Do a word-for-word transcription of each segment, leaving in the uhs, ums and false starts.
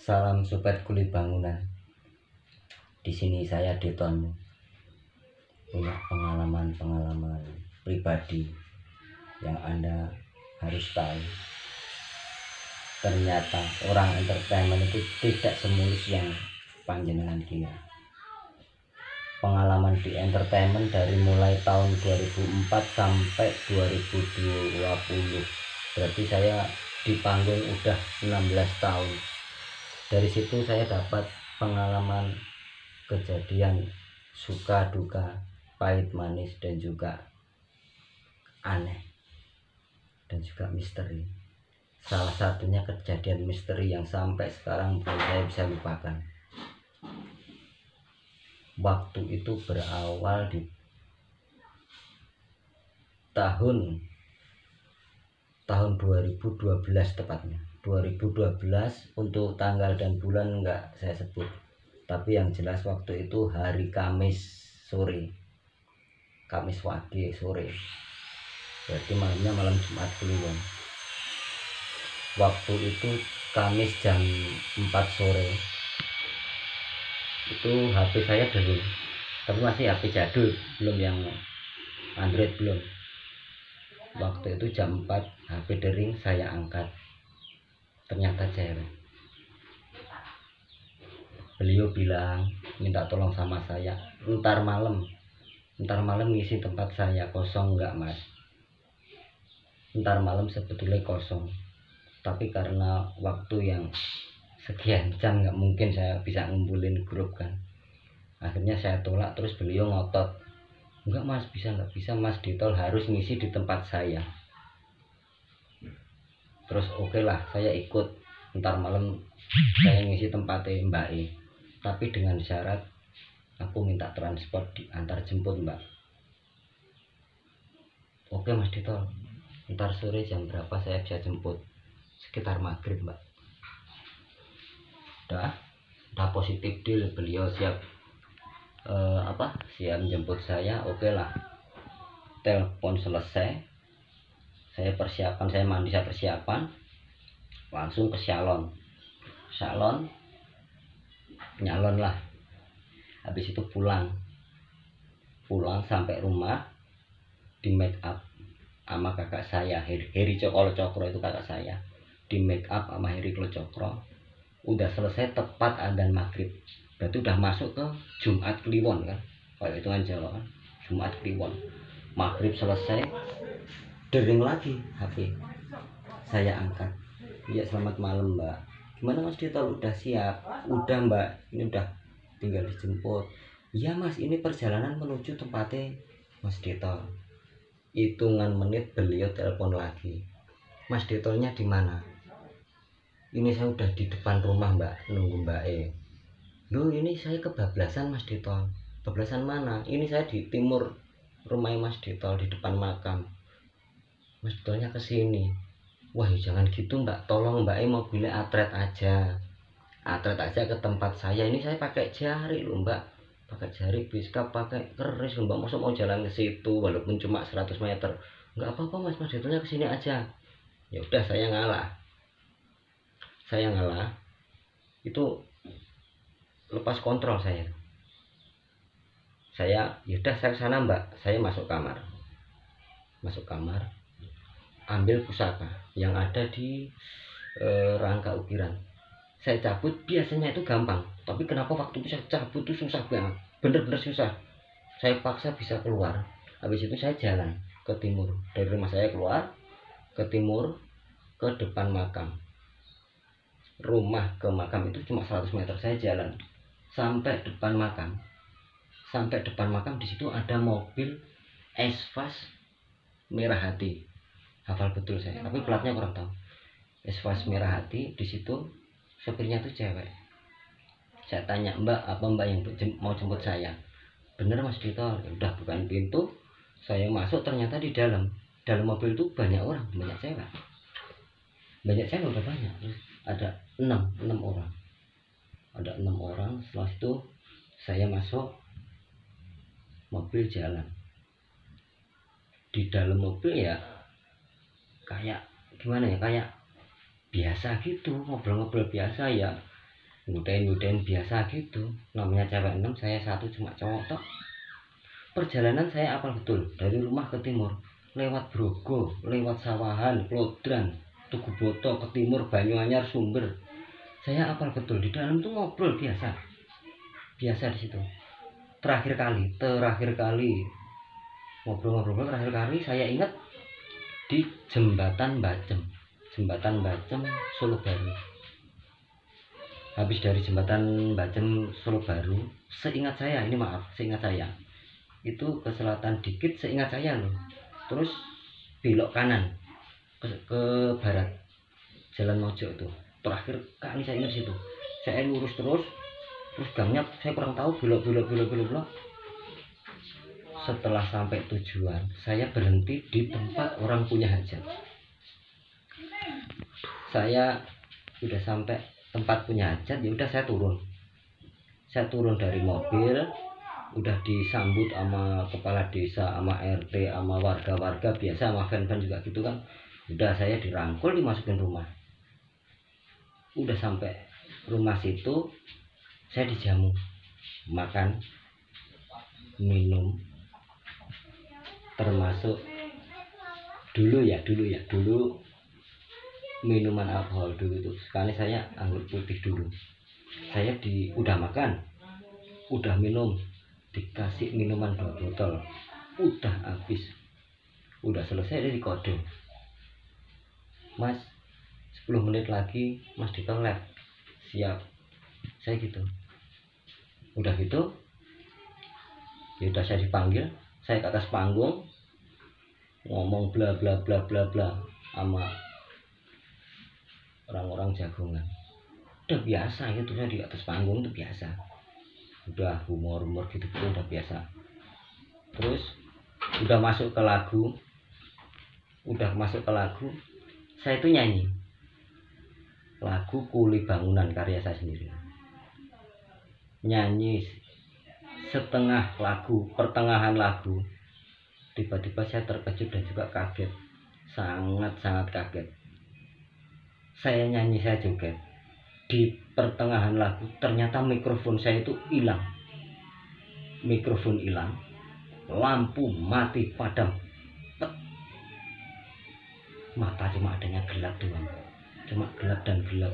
Salam sobat kulit bangunan. Di sini saya Deton punya pengalaman-pengalaman pribadi yang Anda harus tahu. Ternyata orang entertainment itu tidak semulus yang panjenengan kira. Pengalaman di entertainment dari mulai tahun dua ribu empat sampai dua ribu dua puluh. Berarti saya di panggung udah enam belas tahun. Dari situ saya dapat pengalaman kejadian suka duka, pahit manis, dan juga aneh dan juga misteri. Salah satunya kejadian misteri yang sampai sekarang belum saya bisa lupakan. Waktu itu berawal di tahun tahun dua ribu dua belas tepatnya. dua ribu dua belas untuk tanggal dan bulan enggak saya sebut, tapi yang jelas waktu itu hari Kamis sore, Kamis Wage sore, berarti malamnya malam Jumat Kliwon. Waktu itu Kamis jam empat sore, itu H P saya dulu, tapi masih H P jadul, belum yang Android, belum. Waktu itu jam empat H P dering saya angkat, ternyata cewek. Beliau bilang minta tolong sama saya, ntar malam ntar malam ngisi tempat saya kosong nggak mas. Ntar malam sebetulnya kosong, tapi karena waktu yang sekian jam nggak mungkin saya bisa ngumpulin grup kan. Akhirnya saya tolak, terus beliau ngotot, enggak mas, bisa nggak bisa mas, Ditol harus ngisi di tempat saya. Terus oke okay lah, saya ikut. Ntar malam saya ngisi tempatnya Mbak E, tapi dengan syarat aku minta transport diantar jemput mbak. Oke mas Ditol, ntar sore jam berapa saya bisa jemput? Sekitar maghrib mbak. Udah, udah positif deal, beliau siap eh, apa siap jemput saya. Oke lah, telepon selesai, saya persiapan, saya mandi, saya persiapan, langsung ke salon salon nyalon lah. Habis itu pulang pulang sampai rumah, di make up sama kakak saya Heri, Heri Cokro Cokro itu kakak saya, di make up sama Heri Cokro. Udah selesai tepat adzan maghrib, berarti udah masuk ke Jumat Kliwon kan, kalau hitungan Jawa kan, Jumat Kliwon. Maghrib selesai, dering lagi H P, saya angkat. Iya selamat malam mbak, gimana mas Ditol, udah siap? Udah mbak, ini udah tinggal dijemput. Iya mas, ini perjalanan menuju tempatnya mas Ditol. Hitungan menit beliau telepon lagi, mas Ditolnya di mana? Ini saya udah di depan rumah mbak, nunggu mbak E. Loh ini saya kebablasan mas Ditol. Kebablasan mana? Ini saya di timur rumah mas Ditol, di depan makam. Mas Ditolnya kesini. Wah ya jangan gitu mbak, tolong mbak E mobilnya atret aja, atret aja ke tempat saya. Ini saya pakai jari loh mbak, pakai jari biskap, pakai keris loh mbak, masa mau jalan ke situ walaupun cuma seratus meter. Nggak apa-apa mas, mas Ditolnya kesini aja. Ya udah, saya ngalah saya ngalah itu lepas kontrol saya. Saya yaudah saya kesana mbak, saya masuk kamar masuk kamar ambil pusaka yang ada di e, rangka ukiran. Saya cabut, biasanya itu gampang, tapi kenapa waktu itu saya cabut itu susah banget, bener-bener susah. Saya paksa bisa keluar. Habis itu saya jalan ke timur, dari rumah saya keluar ke timur, ke depan makam. Rumah ke makam itu cuma seratus meter, saya jalan sampai depan makam. Sampai depan makam, di situ ada mobil Esvas merah hati, hafal betul saya, tapi platnya kurang tahu. Esvas merah hati, di situ sopirnya tuh cewek. Saya tanya, mbak apa mbak yang mau jemput saya? Bener mas Ditol. Ya udah, bukain pintu, saya masuk. Ternyata di dalam dalam mobil itu banyak orang, banyak cewek, banyak cewek udah banyak. Ada enam enam orang, ada enam orang. Setelah itu saya masuk mobil, jalan. Di dalam mobil ya kayak gimana ya, kayak biasa gitu, ngobrol-ngobrol biasa ya. ngudain-ngudain biasa gitu, namanya cewek enam, saya satu cuma cowok tok. Perjalanan saya apal betul, dari rumah ke timur lewat Brogo, lewat sawahan, Klodran, Tugu Boto, ke timur Banyuanyar, Sumber. Saya apal betul, di dalam tuh ngobrol biasa biasa di situ. Terakhir kali terakhir kali ngobrol-ngobrol terakhir kali saya ingat di jembatan Bacem, jembatan Bacem Solo Baru. Habis dari jembatan Bacem Solo Baru, seingat saya, ini maaf, seingat saya itu ke selatan dikit, seingat saya loh. Terus belok kanan ke, ke barat, Jalan Mojo itu. Terakhir kali saya ingat situ. Saya lurus terus, terus gangnya saya kurang tahu, belok belok belok belok belok. Setelah sampai tujuan, saya berhenti di tempat orang punya hajat. Saya udah sampai tempat punya hajat, ya udah saya turun. Saya turun dari mobil, udah disambut sama kepala desa, sama R T, sama warga-warga biasa, sama fan-fan juga gitu kan. Udah saya dirangkul, dimasukin rumah. Udah sampai rumah situ, saya dijamu, makan, minum, termasuk dulu ya dulu ya dulu minuman alkohol dulu tuh. Sekali saya anggur putih dulu. Saya di udah makan, udah minum, dikasih minuman dua botol, udah habis, udah selesai, dari kode, Mas sepuluh menit lagi Mas di toilet, siap. Saya gitu. Udah gitu, ya udah saya dipanggil, saya ke atas panggung ngomong bla bla bla bla bla sama orang-orang jagongan. Udah biasa itu, saya di atas panggung itu biasa. Udah humor-humor gitu gitu udah biasa. Terus udah masuk ke lagu, udah masuk ke lagu, saya itu nyanyi lagu Kuli Bangunan karya saya sendiri. Nyanyi setengah lagu, pertengahan lagu, tiba-tiba saya terkejut dan juga kaget, sangat-sangat kaget. Saya nyanyi, saya joget, di pertengahan lagu ternyata mikrofon saya itu hilang. Mikrofon hilang, lampu mati padam, Pet. Mata cuma adanya gelap doang, cuma gelap dan gelap.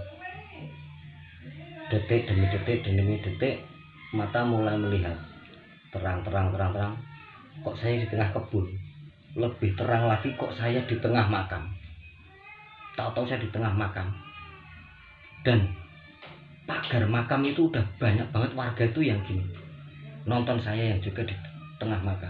Detik demi detik demi detik, mata mulai melihat terang terang terang terang. Kok saya di tengah kebun, lebih terang lagi kok saya di tengah makam. Tahu-tahu saya di tengah makam, dan pagar makam itu udah banyak banget warga itu yang gini nonton saya yang juga di tengah makam.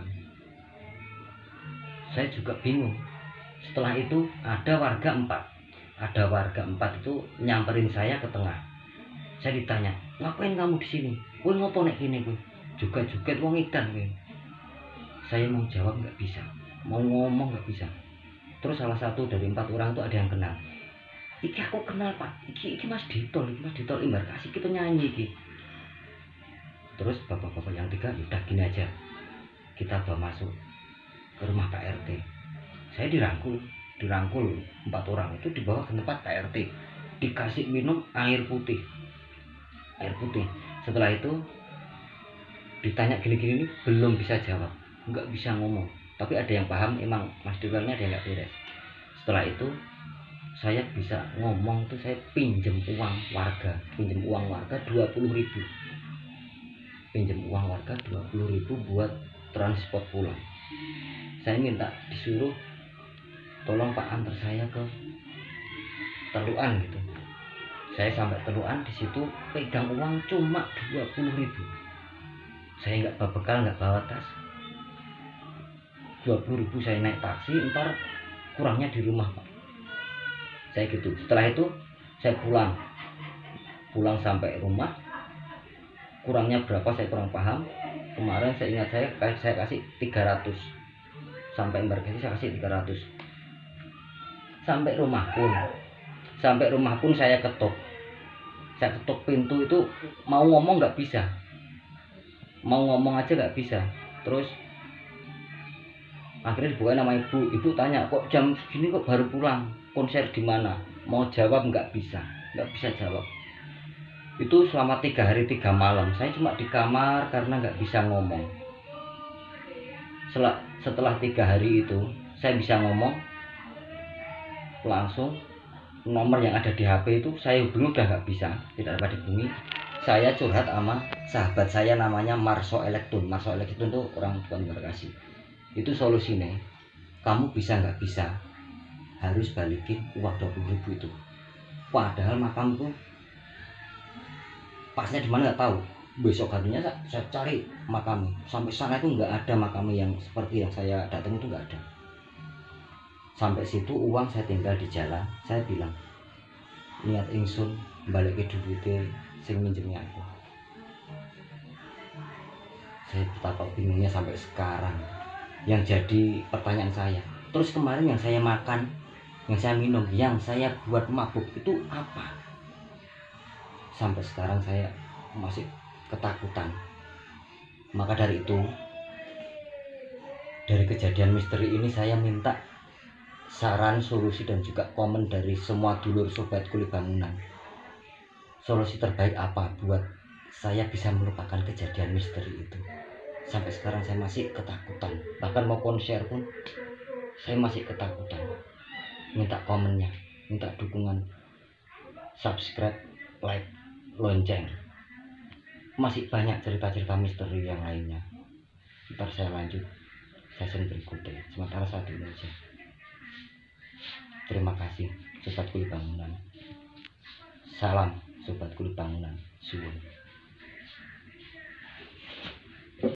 Saya juga bingung. Setelah itu ada warga empat, ada warga empat itu nyamperin saya ke tengah. Saya ditanya, ngapain kamu di sini? Kowe ngopo nek gini kowe? Juga juga wong edan kowe. Saya mau jawab nggak bisa, mau ngomong nggak bisa. Terus salah satu dari empat orang itu ada yang kenal. Iki aku kenal Pak, iki iki Mas Ditol, iki Mas Ditol Embarkasi, iki penyanyi iki. Terus bapak-bapak yang tiga, udah gini aja, kita bawa masuk ke rumah Pak R T. Saya dirangkul, dirangkul empat orang itu dibawa ke tempat Pak R T, dikasih minum air putih, air putih. Setelah itu ditanya gini-gini ini belum bisa jawab, nggak bisa ngomong. Tapi ada yang paham, emang Mas Ditolnya ada yang nggak beres. Setelah itu saya bisa ngomong tuh, saya pinjem uang warga, pinjem uang warga dua puluh ribu, pinjem uang warga dua puluh ribu buat transport pulang. Saya minta disuruh tolong Pak antar saya ke Teluan gitu. Saya sampai Teluan, di situ pegang uang cuma dua puluh ribu. Saya nggak bawa bekal, nggak bawa tas. dua puluh ribu saya naik taksi, ntar kurangnya di rumah Pak. Saya gitu. Setelah itu saya pulang, pulang sampai rumah, kurangnya berapa saya kurang paham. Kemarin saya ingat saya saya kasih tiga ratus, sampai Embarkasi saya kasih tiga ratus. Sampai rumah pun, sampai rumah pun saya ketuk, saya ketuk pintu itu, mau ngomong nggak bisa, mau ngomong aja nggak bisa. Terus akhirnya dibuka nama ibu. Ibu tanya, kok jam segini kok baru pulang, konser di mana? Mau jawab nggak bisa, nggak bisa jawab. Itu selama tiga hari tiga malam saya cuma di kamar karena nggak bisa ngomong. Setelah, setelah tiga hari itu saya bisa ngomong, langsung nomor yang ada di H P itu saya hubungi udah nggak bisa, tidak dapat dihubungi. Saya curhat sama sahabat saya namanya Marso Elektun. Marso Elektun itu orang Tuhan Berkasih. Itu solusinya, kamu bisa nggak bisa harus balikin uang dua puluh ribu itu. Padahal makamku pasnya di mana nggak tahu. Besok harinya saya, saya cari makam, sampai sana itu nggak ada makam yang seperti yang saya datang, itu nggak ada. Sampai situ uang saya tinggal di jalan. Saya bilang, niat ingsun balik ke duitnya sing minjemnya aku. Saya betapa bingungnya sampai sekarang. Yang jadi pertanyaan saya, terus kemarin yang saya makan, yang saya minum, yang saya buat mabuk itu apa? Sampai sekarang saya masih ketakutan. Maka dari itu, dari kejadian misteri ini saya minta saran, solusi, dan juga komen dari semua dulur sobat kuli bangunan. Solusi terbaik apa buat saya bisa melupakan kejadian misteri itu? Sampai sekarang saya masih ketakutan. Bahkan mau konser pun saya masih ketakutan. Minta komennya, minta dukungan, subscribe, like, lonceng. Masih banyak cerita-cerita misteri yang lainnya. Ntar saya lanjut season berikutnya. Sementara satu ini aja. Terima kasih sobat kuli bangunan. Salam sobat kuli bangunan. Suwun.